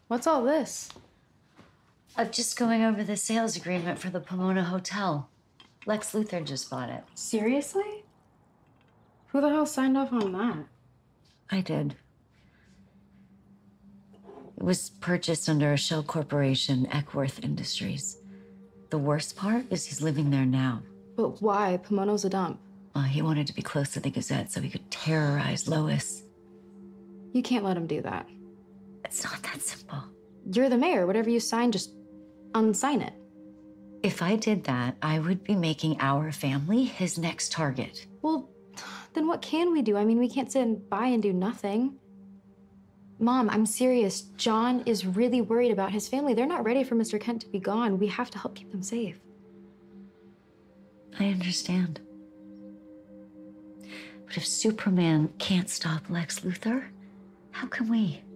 What's all this? I'm just going over the sales agreement for the Pomona Hotel. Lex Luthor just bought it. Seriously? Who the hell signed off on that? I did. It was purchased under a shell corporation, Eckworth Industries. The worst part is he's living there now. But why? Pomona's a dump. He wanted to be close to the Gazette so he could terrorize Lois. You can't let him do that. It's not that simple. You're the mayor. Whatever you sign, just unsign it. If I did that, I would be making our family his next target. Well, then what can we do? I mean, we can't sit by and do nothing. Mom, I'm serious. John is really worried about his family. They're not ready for Mr. Kent to be gone. We have to help keep them safe. I understand. But if Superman can't stop Lex Luthor, how can we?